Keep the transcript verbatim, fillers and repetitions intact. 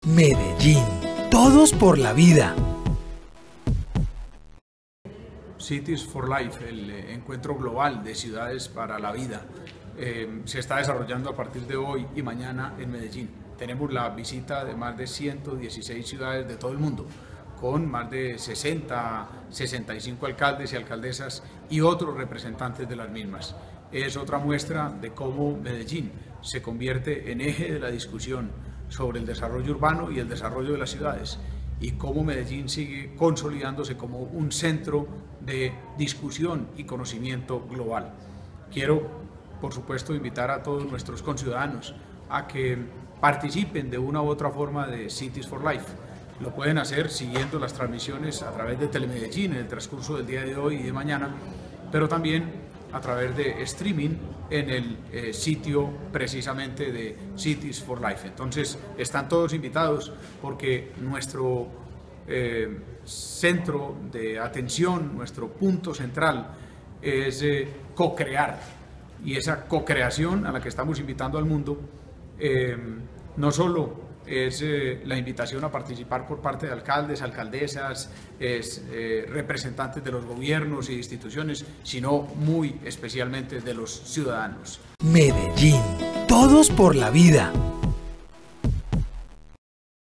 Medellín, todos por la vida. Cities for Life, el encuentro global de ciudades para la vida, eh, se está desarrollando a partir de hoy y mañana en Medellín. Tenemos la visita de más de ciento dieciséis ciudades de todo el mundo, con más de sesenta, sesenta y cinco alcaldes y alcaldesas y otros representantes de las mismas. Es otra muestra de cómo Medellín se convierte en eje de la discusión sobre el desarrollo urbano y el desarrollo de las ciudades, y cómo Medellín sigue consolidándose como un centro de discusión y conocimiento global. Quiero, por supuesto, invitar a todos nuestros conciudadanos a que participen de una u otra forma de Cities for Life. Lo pueden hacer siguiendo las transmisiones a través de Telemedellín en el transcurso del día de hoy y de mañana, pero también a través de streaming en el eh, sitio precisamente de Cities for Life. Entonces están todos invitados porque nuestro eh, centro de atención, nuestro punto central es eh, co-crear, y esa co-creación a la que estamos invitando al mundo eh, no solo es eh, la invitación a participar por parte de alcaldes, alcaldesas, es, eh, representantes de los gobiernos y instituciones, sino muy especialmente de los ciudadanos. Medellín, todos por la vida.